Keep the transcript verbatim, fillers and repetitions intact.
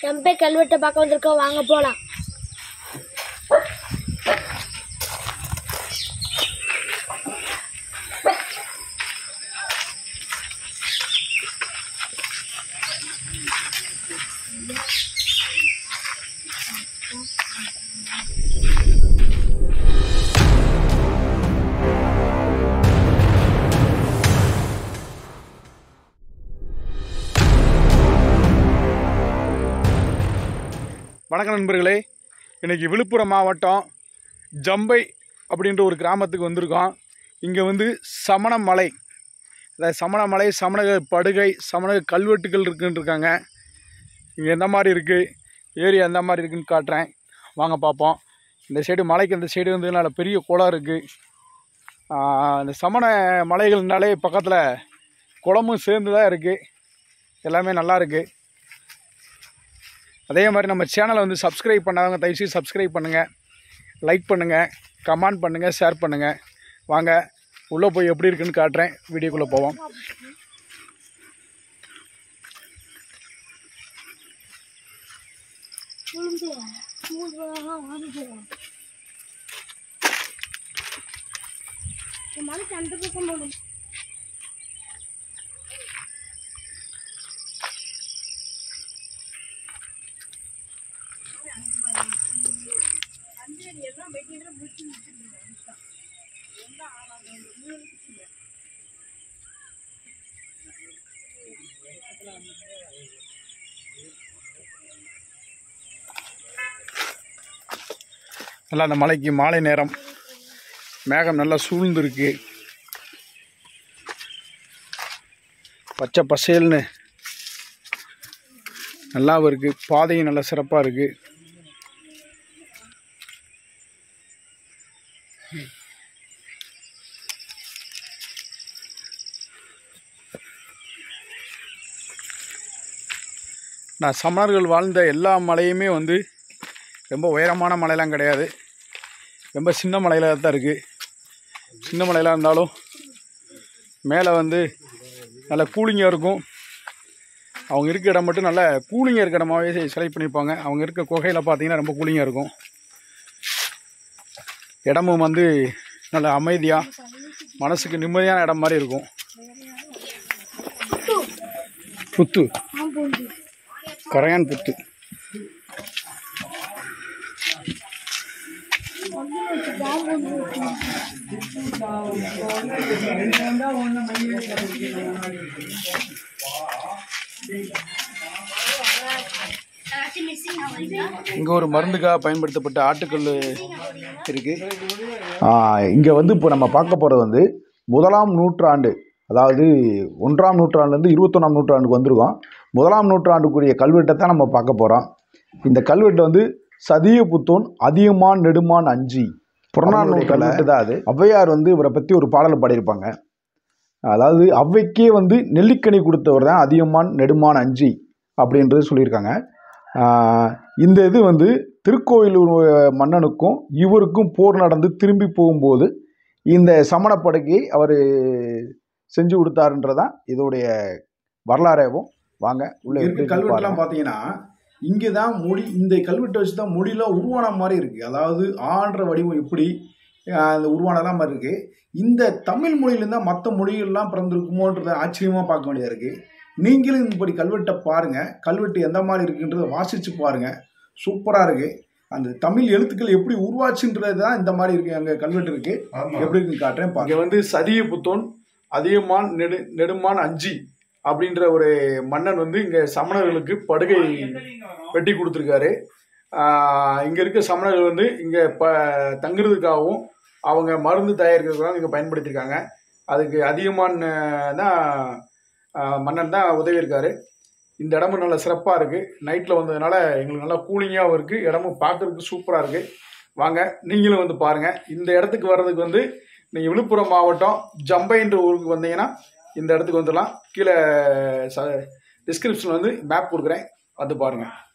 ஜம்பை கல்வெட்டை பார்க்க வந்திருக்கோம், வாங்க போலாம். வணக்கம் நண்பர்களே, இன்றைக்கி விழுப்புரம் மாவட்டம் ஜம்பை அப்படின்ற ஒரு கிராமத்துக்கு வந்திருக்கோம். இங்கே வந்து சமண மலை, அதாவது சமண மலை, சமண படுகை, சமண கல்வெட்டுகள் இருக்குன்னு இருக்காங்க. இங்கே எந்த மாதிரி இருக்குது, ஏரியா எந்த மாதிரி இருக்குதுன்னு காட்டுறேன், வாங்க பார்ப்போம். இந்த சைடு மலைக்கு இந்த சைடு வந்து நல்ல பெரிய குளம் இருக்குது. இந்த சமண மலைகள்னாலே பக்கத்தில் குளமும் சேர்ந்து தான் இருக்குது. எல்லாமே நல்லா இருக்குது. அதே மாதிரி நம்ம சேனலை வந்து சப்ஸ்கிரைப் பண்ணாதவங்க தயவுசெய்து சப்ஸ்கிரைப் பண்ணுங்கள், லைக் பண்ணுங்கள், கமெண்ட் பண்ணுங்கள், ஷேர் பண்ணுங்கள். வாங்க உள்ளே போய் எப்படி இருக்குன்னு காட்டுறேன், வீடியோக்குள்ளே போவோம். நல்லா அந்த மலைக்கு மாலை நேரம், மேகம் நல்லா சூழ்ந்துருக்கு, பச்சை பசேல்னு நல்லாவும் இருக்குது. பாதையும் நல்லா சிறப்பாக இருக்குது. நான் சமணர்கள் வாழ்ந்த எல்லா மலையுமே வந்து ரொம்ப உயரமான மலையெல்லாம் கிடையாது, ரொம்ப சின்ன மலையில் தான் இருக்குது. சின்ன மலையில் இருந்தாலும் மேலே வந்து நல்ல கூலிங்காக இருக்கும். அவங்க இருக்க இடம் மட்டும் நல்ல கூலிங்காக இருக்க இடமாவே செலக்ட் பண்ணியிருப்பாங்க. அவங்க இருக்க குகையில் பார்த்தீங்கன்னா ரொம்ப கூலிங்காக இருக்கும். இடமும் வந்து நல்ல அமைதியாக, மனசுக்கு நிம்மதியான இடம் மாதிரி இருக்கும். புத்து, கரையான் புத்து. இங்கே ஒரு மருந்துக்காக பயன்படுத்தப்பட்ட ஆட்டுக்கல் இருக்குது. இங்கே வந்து இப்போ நம்ம பார்க்க போகிறது வந்து முதலாம் நூற்றாண்டு, அதாவது ஒன்றாம் நூற்றாண்டுலேருந்து இருபத்தொன்னாம் நூற்றாண்டுக்கு வந்திருக்கோம். முதலாம் நூற்றாண்டுக்குரிய கல்வெட்டை தான் நம்ம பார்க்க போகிறோம். இந்த கல்வெட்டு வந்து சதியபுத்தோன் அதியமான் நெடுமான் அஞ்சி புறநானூறு கல்வெட்டு தான் அது. ஔவையார் வந்து இவரை பற்றி ஒரு பாடலை பாடியிருப்பாங்க. அதாவது ஔவைக்கே வந்து நெல்லிக்கனி கொடுத்தவர் தான் அதியமான் நெடுமான் அஞ்சி அப்படின்றது சொல்லியிருக்காங்க. இந்த இது வந்து திருக்கோயிலூர் மன்னனுக்கும் இவருக்கும் போர் நடந்து திரும்பி போகும்போது இந்த சமணப்படுகையை அவர் செஞ்சு கொடுத்தாருன்றதான் இதோடைய வரலாறாகவும். வாங்க உள்ள இருக்க கல்வெட்டுலாம் பார்த்தீங்கன்னா இங்கே தான் மொழி, இந்த கல்வெட்டை வச்சு தான் மொழியெலாம் உருவான மாதிரி இருக்குது. அதாவது ஆன்ற வடிவம் எப்படி அந்த உருவானலாம் மாதிரி இருக்குது. இந்த தமிழ் மொழியிலேருந்து தான் மற்ற மொழிகள்லாம் பிறந்திருக்குமோன்றதை ஆச்சரியமாக பார்க்க வேண்டியதாக இருக்குது. நீங்களும் இப்படி கல்வெட்டை பாருங்கள், கல்வெட்டு எந்த மாதிரி இருக்குன்றதை வாசித்து பாருங்கள், சூப்பராக இருக்குது. அந்த தமிழ் எழுத்துக்கள் எப்படி உருவாச்சுன்றது தான் இந்த மாதிரி இருக்குது. அங்கே கல்வெட்டு இருக்குது, எப்படி இருக்குன்னு காட்டுறேன். இங்கே வந்து சதியபுத்தோன் அதியமான் நெடு நெடுமான் அஞ்சி அப்படின்ற ஒரு மன்னன் வந்து இங்கே சமணர்களுக்கு படுகை வெட்டி கொடுத்துருக்காரு. இங்கே இருக்க சமணர்கள் வந்து இங்கே ப தங்குறதுக்காகவும் அவங்க மருந்து தயாரிக்கிறதுக்காகவும் இங்கே பயன்படுத்தியிருக்காங்க. அதுக்கு அதியமான் தான் மன்னன் தான் உதவி இருக்காரு. இந்த இடமும் நல்லா சிறப்பாக இருக்குது. நைட்டில் வந்ததுனால எங்களுக்கு நல்லா கூலிங்காகவும் இருக்குது. இடமும் பார்க்குறதுக்கு சூப்பராக இருக்குது. வாங்க நீங்களும் வந்து பாருங்கள். இந்த இடத்துக்கு வர்றதுக்கு வந்து நீங்கள் விழுப்புரம் மாவட்டம் ஜம்பைன்ற ஊருக்கு வந்தீங்கன்னா இந்த இடத்துக்கு வந்துடலாம். கீழே ச டிஸ்கிரிப்ஷனில் வந்து மேப் கொடுக்குறேன், வந்து பாருங்கள்.